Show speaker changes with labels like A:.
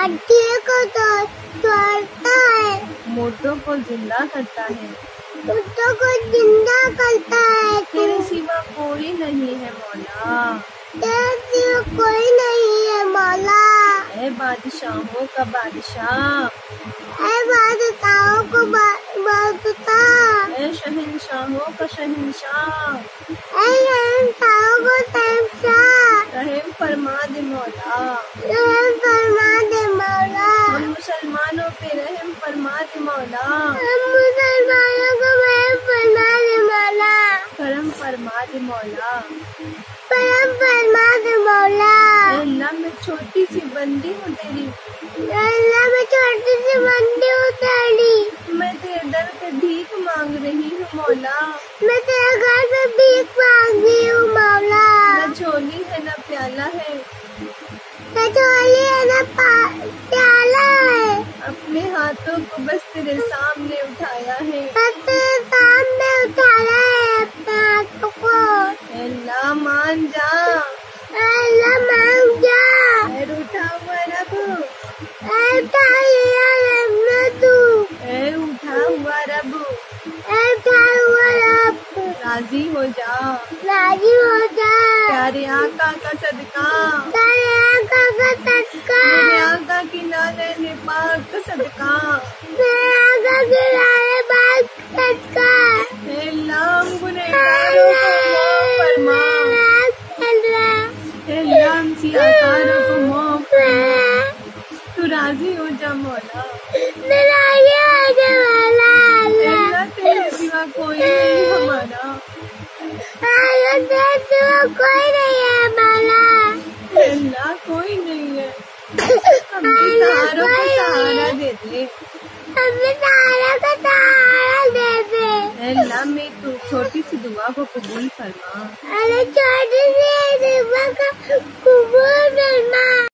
A: हड्डी को तोड़ता है,
B: मुर्दों को जिंदा करता है,
A: मुर्दों को जिंदा करता है।
B: तेरे सिवा कोई नहीं है मौला,
A: तेरे सिवा कोई नहीं है मौला।
B: ऐ बादशाहों का बादशाह,
A: ऐ बादशाहों को बादशाह,
B: ऐ शहंशाहों का शहंशाह,
A: ऐ शहंशाहों को शहंशाह।
B: रहम फरमा दे मौला,
A: रहम फरमा दे मौला।
B: हम मुसलमानों पे रहम फरमा दे मौला,
A: हम मुसलमानों को रहम फरमा दे मौला।
B: करम फरमा दे मौला,
A: करम फरमा दे मौला।
B: ऐ अल्लाह मैं छोटी सी बंदी हूँ तेरी,
A: अल्लाह मैं छोटी सी बंदी हूँ तेरी,
B: मैं तेरे दर पे भीख मांग रही हूँ मौला।
A: मैं तेरे घर पे भीख मांगी हूँ मौला।
B: न झोली है न प्याला है,
A: न झोली है न प्याला है,
B: अपने हाथों को बस तेरे सामने उठाया है,
A: बस तेरे सामने उठाया है अपने हाथों को।
B: ऐ अल्लाह मान जा,
A: अल्लाह मान जा,
B: ऐ रूठा हुआ रब,
A: ऐ उठा लिया रब तू,
B: ऐ उठा हुआ रब,
A: ऐ उठा हुआ रब,
B: राजी हो जा,
A: राजी हो जा।
B: प्यारे आका का सदका,
A: तेरे आका का सदका,
B: मेरे आका की नाज़ पाक का सदका,
A: मेरे आका के लाले बाग का सदका।
B: ऐ अल्लाह गुनहगारों को माफ फरमा, ऐ अल्लाह हम सियाकारों को माफ फरमा, तू राजी हो जा मौला। अल्लाह तेरे सिवा कोई नहीं हमारा,
A: तेरे सिवा कोई नहीं है मौला।
B: अल्लाह कोई नहीं है, हमने सहारों को सहारा दे दे,
A: हमें सहारा का सहारा दे दे।
B: अल्लाह मैं तू छोटी सी दुआ को कबूल फरमा,
A: अरे छोटी सी दुआ को कबूल फरमा।